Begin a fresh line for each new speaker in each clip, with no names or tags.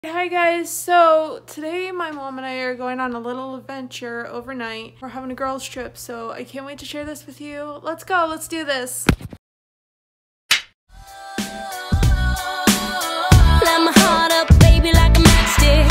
Hi guys, so today my mom and I are going on a little adventure overnight. We're having a girls trip, so I can't wait to share this with you. Let's go, let's do this.
Light my heart up, baby, like a matchstick.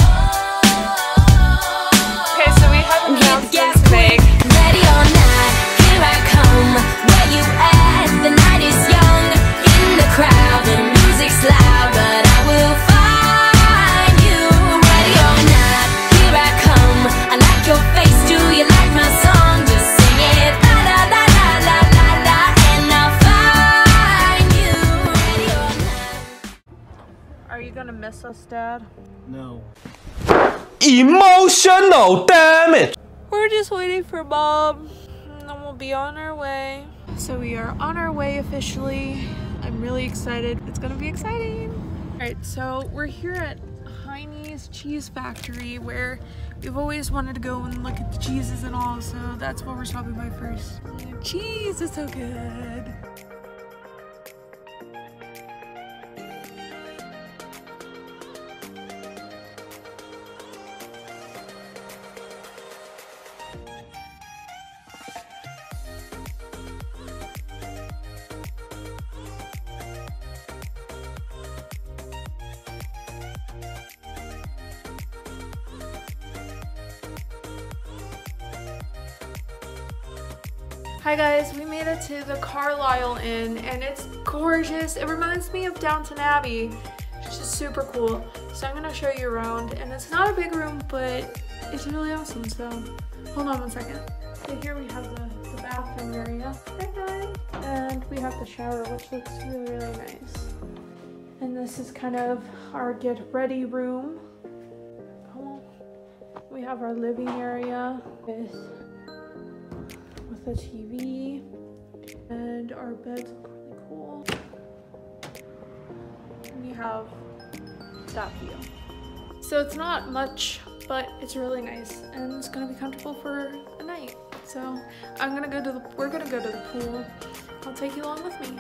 Okay, so we have an announcement to make.
Ready or not, here I come. Where you at? The night is young. In the crowd, the music's loud, but I will find you. Ready or not, here I come. I like your face, do you like my song? Just sing it, la la la la la la la, and I'll find you. Ready or not.
Are you gonna miss us, Dad?
No.
Emotional damage.
We're just waiting for Mom, and then we'll be on our way. So we are on our way officially. I'm really excited. It's gonna be exciting. All right, so we're here at Heine's Cheese Factory, where we've always wanted to go and look at the cheeses and all, so that's what we're stopping by first. Cheese is so good. Hi guys, we made it to the Carlisle Inn and it's gorgeous. It reminds me of Downton Abbey. It's just super cool. So I'm gonna show you around, and it's not a big room, but it's really awesome. So hold on one second. So here we have the bathroom area. Hi guys. And we have the shower, which looks really, really nice. And this is kind of our get ready room. We have our living area with a TV, and our beds look really cool. And we have that view. So it's not much, but it's really nice, and it's gonna be comfortable for a night. So we're gonna go to the pool. I'll take you along with me.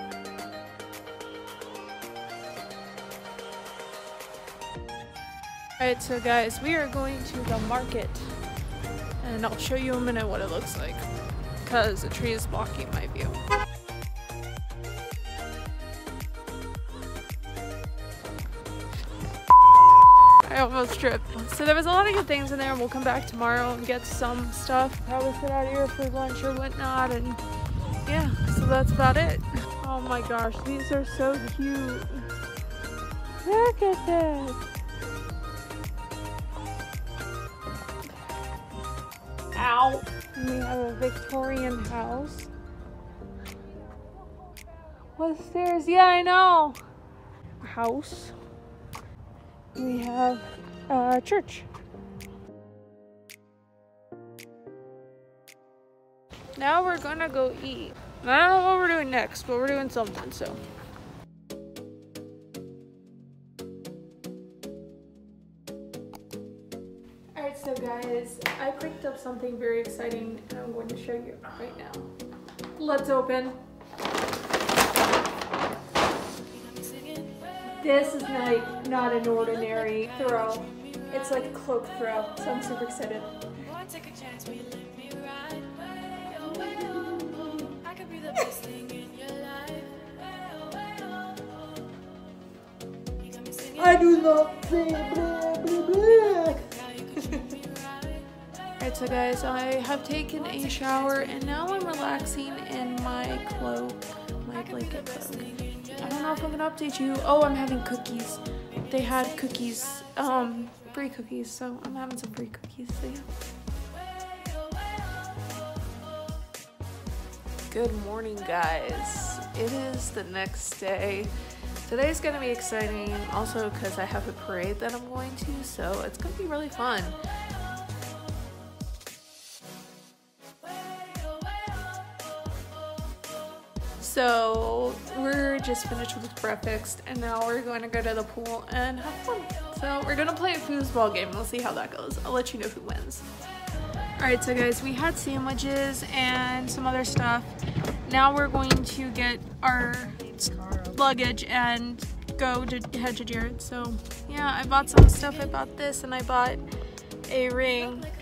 Alright, so guys, we are going to the market, and I'll show you in a minute what it looks like, because the tree is blocking my view. I almost tripped. So there was a lot of good things in there, and we'll come back tomorrow and get some stuff. Probably sit out here for lunch or whatnot, and yeah, so that's about it. Oh my gosh, these are so cute. Look at this. Ow. And we have a Victorian house. What stairs? Yeah, I know. House. We have a church. Now we're gonna go eat. I don't know what we're doing next, but we're doing something, so. Alright, so guys, I picked up something very exciting and I'm going to show you right now. Let's open. This is not an ordinary throw. It's like a cloak throw, so I'm super excited. I do not say blah, blah, blah. Alright, so guys, I have taken a shower and now I'm relaxing in my cloak, my blanket cloak. I don't know if I'm gonna update you. Oh, I'm having cookies. They had cookies, free cookies, so I'm having some free cookies, so yeah. Good morning, guys. It is the next day. Today's gonna be exciting, also because I have a parade that I'm going to, so it's gonna be really fun. So we're just finished with breakfast, and now we're going to go to the pool and have fun. So we're gonna play a foosball game. We'll see how that goes. I'll let you know who wins. Alright, so guys, we had sandwiches and some other stuff. Now we're going to get our luggage and head to Jared. So yeah. yeah, I bought some stuff. I bought this and I bought a ring.